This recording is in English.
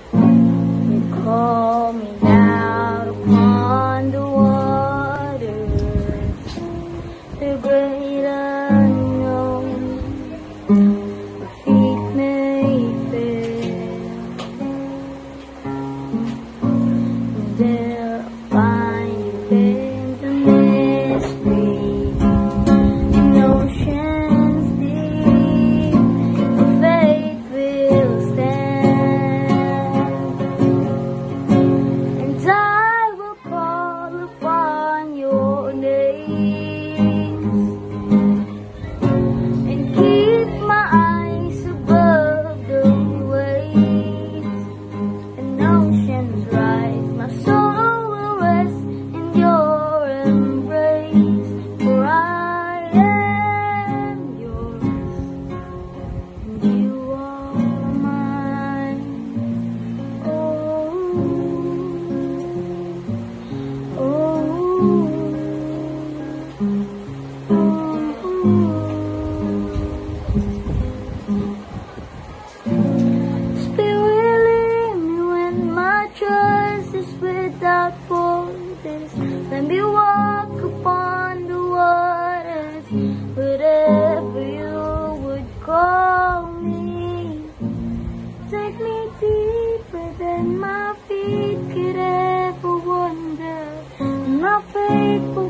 You call me out upon the waters, the great unknown. My feet may fail, and there I'll find you in the mystery, in oceans deep. Your faith will stand, and I will call upon your names, and keep my eyes above the waves. And oceans rise, my soul will rest in your embrace. For I am yours, and you are mine. Oh, oh, Spirit, lead me when my trust is without borders. Let me walk upon the waters, whatever you would call me. Take me deeper than my feet could ever wander, and my faith will